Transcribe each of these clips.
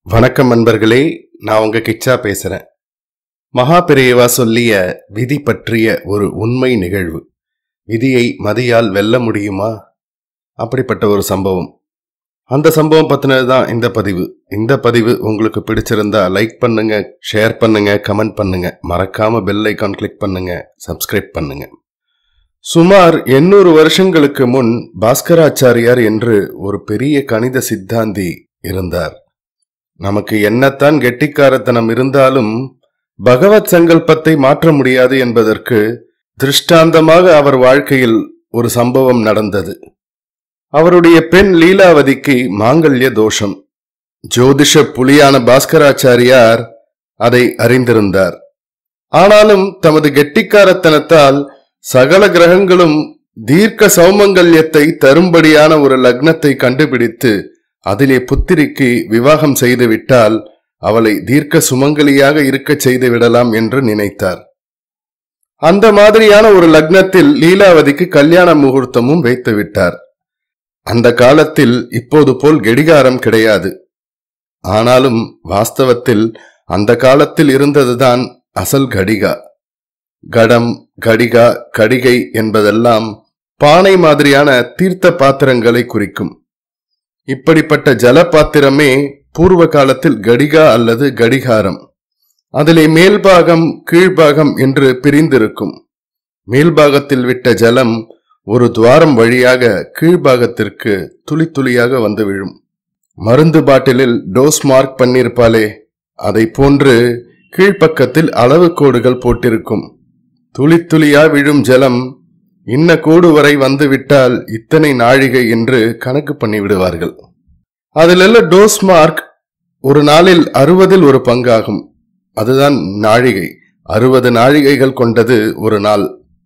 வணக்கம் நண்பர்களே, நான் உங்க கிச்சா பேசுறேன். மகாபெரியவா சொல்லிய விதி பற்றிய ஒரு உண்மை நிகழ்வு. விதியை மதியால் வெல்ல முடியுமா? அப்படிப்பட்ட ஒரு சம்பவம். அந்த சம்பவம் பத்தினதுதான் இந்த பதிவு உங்களுக்கு பிடிச்சிருந்தா லைக் பண்ணுங்க, ஷேர் பண்ணுங்க, கமெண்ட் பண்ணுங்க. மறக்காம பெல் ஐகான் கிளிக் பண்ணுங்க, சப்ஸ்கிரைப் பண்ணுங்க. சுமார் 800 வருஷங்களுக்கு முன் பாஸ்கராச்சாரியார் என்று ஒரு பெரிய கணித சித்தாந்தி இருந்தார். நமக்கு என்னத்தான் கெட்டிக்காரத்தனம் இருந்தாலும் பகவத் சங்கல்பத்தை மாற்ற முடியாது என்பதற்கு திருஷ்டாந்தமாக அவர் வாழ்க்கையில் ஒரு சம்பவம் நடந்தது. அவருடைய பெண் லீலாவதிக்கு மாங்கல்ய தோஷம். ஜோதிஷ புலியான பாஸ்கராச்சாரியார் அதை அறிந்திருந்தார். ஆனாலும் தமது கெட்டிக்காரத்தனத்தால் சகல கிரகங்களும் தீர்க்க சௌமங்கல்யத்தை தரும்படியான ஒரு லக்னத்தை கண்டுபிடித்து அதிலே புத்திரிக்கு விவாகம் செய்துவிட்டால் அவளை தீர்க்க சுமங்கலியாக இருக்க செய்து விடலாம் என்று நினைத்தார். அந்த மாதிரியான ஒரு லக்னத்தில் லீலாவதிக்கு கல்யாண முகூர்த்தமும் வைத்து விட்டார். அந்த காலத்தில் இப்போது போல் கெடிகாரம் கிடையாது. ஆனாலும் வாஸ்தவத்தில் அந்த காலத்தில் இருந்ததுதான் அசல் கடிகா. கடம், கடிகா, கடிகை என்பதெல்லாம் பானை மாதிரியான தீர்த்த பாத்திரங்களை குறிக்கும். இப்படிப்பட்ட ஜல பாத்திரமே பூர்வ காலத்தில் கடிகா அல்லது கடிகாரம். அதிலே மேல்பாகம் கீழ்பாகம் என்று பிரிந்திருக்கும். மேல்பாகத்தில் விட்ட ஜலம் ஒரு துவாரம் வழியாக கீழ்பாகத்திற்கு துளி துளியாக வந்து விழும். மருந்து பாட்டிலில் டோஸ் மார்க் பண்ணிருப்பாளே, அதை போன்று கீழ்ப்பக்கத்தில் அளவு கோடுகள் போட்டிருக்கும். துளி துளியா விழும் ஜலம் இன்ன கோடு வரை வந்து விட்டால் இத்தனை நாழிகை என்று கணக்கு பண்ணி விடுவார்கள். அதில் டோஸ் மார்க் ஒரு நாளில் 60 ஒரு பங்காகும். அதுதான் நாழிகை. 60 நாழிகைகள் கொண்டது ஒரு நாள்.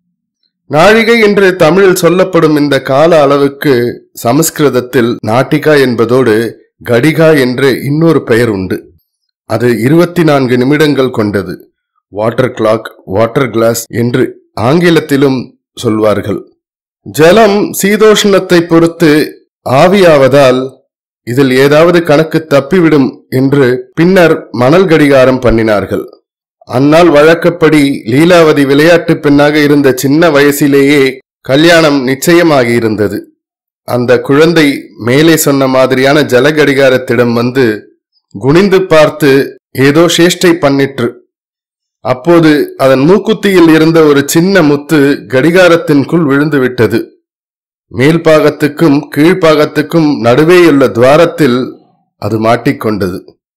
நாழிகை என்று தமிழில் சொல்லப்படும் இந்த கால அளவுக்கு சமஸ்கிருதத்தில் நாட்டிகா என்பதோடு கடிகா என்று இன்னொரு பெயர் உண்டு. அது 24 நிமிடங்கள் கொண்டது. வாட்டர் கிளாக், வாட்டர் கிளாஸ் என்று ஆங்கிலத்திலும் சொல்வார்கள். ஜலம் சீதோஷ்ணத்தை பொறுத்து ஆவியாவதால் இதில் ஏதாவது கணக்கு தப்பிவிடும் என்று பின்னர் மணல் கடிகாரம் பண்ணினார்கள். அந்நாள் வழக்கப்படி லீலாவதி விளையாட்டு பெண்ணாக இருந்த சின்ன வயசிலேயே கல்யாணம் நிச்சயமாகி இருந்தது. அந்த குழந்தை மேலே சொன்ன மாதிரியான ஜல கடிகாரத்திடம் வந்து குனிந்து பார்த்து ஏதோ சேஷ்டை பண்ணிற்று. அப்போது அதன் மூக்குத்தியில் இருந்த ஒரு சின்ன முத்து கடிகாரத்தின்குள் விழுந்து விட்டது. மேல்பாகத்துக்கும் கீழ்பாகத்துக்கும் நடுவேயுள்ள துவாரத்தில் அது மாட்டிக்கொண்டது.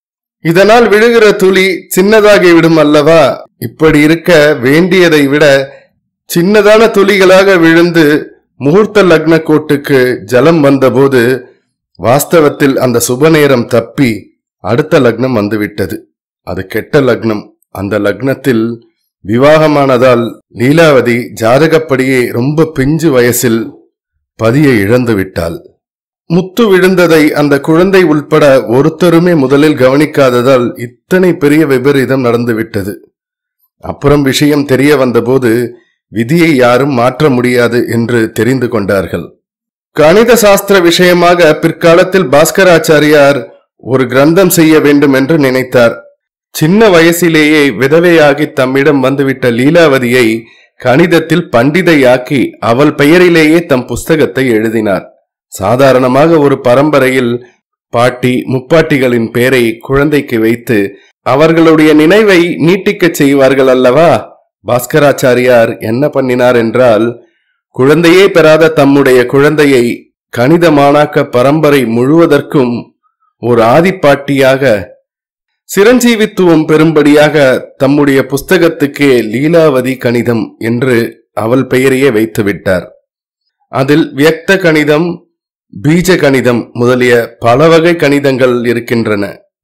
இதனால் விழுகிற துளி சின்னதாகி விடும் அல்லவா? இப்படி இருக்க வேண்டியதை விட சின்னதான துளிகளாக விழுந்து முகூர்த்த லக்ன கோட்டுக்கு ஜலம் வந்தபோது வாஸ்தவத்தில் அந்த சுப நேரம் தப்பி அடுத்த லக்னம் வந்துவிட்டது. அது கெட்ட லக்னம். அந்த லக்னத்தில் விவாகமானதால் லீலாவதி ஜாதகப்படியே ரொம்ப பிஞ்சு வயசில் பதியை இழந்து விட்டாள். முத்து விழுந்ததை அந்த குழந்தை உள்பட ஒருத்தருமே முதலில் கவனிக்காததால் இத்தனை பெரிய விபரீதம் நடந்துவிட்டது. அப்புறம் விஷயம் தெரிய வந்தபோது விதியை யாரும் மாற்ற முடியாது என்று தெரிந்து கொண்டார்கள். கணித சாஸ்திர விஷயமாக பிற்காலத்தில் பாஸ்கராச்சாரியார் ஒரு கிரந்தம் செய்ய வேண்டும் என்று நினைத்தார். சின்ன வயசிலேயே விதவையாகி தம்மிடம் வந்துவிட்ட லீலாவதியை கணிதத்தில் பண்டிதையாக்கி அவள் பெயரிலேயே தம் புஸ்தகத்தை எழுதினார். சாதாரணமாக ஒரு பரம்பரையில் பாட்டி முப்பாட்டிகளின் பெயரை குழந்தைக்கு வைத்து அவர்களுடைய நினைவை நீட்டிக்கச் செய்வார்கள் அல்லவா? பாஸ்கராச்சாரியார் என்ன பண்ணினார் என்றால், குழந்தையே பெறாத தம்முடைய குழந்தையை கணித மாணாக்க பரம்பரை முழுவதற்கும் ஒரு ஆதிப்பாட்டியாக சிரஞ்சீவித்துவம் பெறும்படியாக தம்முடைய புஸ்தகத்துக்கே லீலாவதி கணிதம் என்று அவள் பெயரையே வைத்து விட்டார். அதில் வியக்த கணிதம், பீஜ கணிதம் முதலிய பல வகை கணிதங்கள் இருக்கின்றன.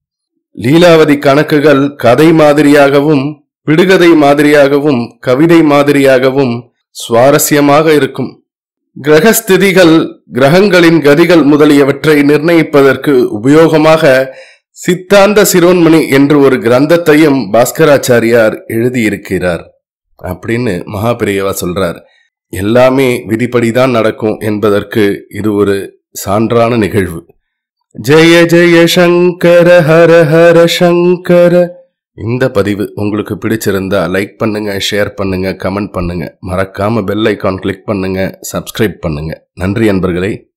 லீலாவதி கணக்குகள் கதை மாதிரியாகவும் விடுகதை மாதிரியாகவும் கவிதை மாதிரியாகவும் சுவாரஸ்யமாக இருக்கும். கிரகஸ்திதிகள், கிரகங்களின் கதிகள் முதலியவற்றை நிர்ணயிப்பதற்கு உபயோகமாக சித்தாந்த சிரோன்மணி என்று ஒரு கிரந்தத்தையும் பாஸ்கராச்சாரியார் எழுதியிருக்கிறார் அப்படின்னு மகாபெரியவா சொல்றார். எல்லாமே விதிப்படிதான் நடக்கும் என்பதற்கு இது ஒரு சான்றான நிகழ்வு. ஜெய ஜெய சங்கர ஹர ஹர சங்கர. இந்த பதிவு உங்களுக்கு பிடிச்சிருந்தா லைக் பண்ணுங்க, ஷேர் பண்ணுங்க, கமெண்ட் பண்ணுங்க. மறக்காம பெல் ஐகான் கிளிக் பண்ணுங்க, சப்ஸ்கிரைப் பண்ணுங்க. நன்றி அன்பர்களே.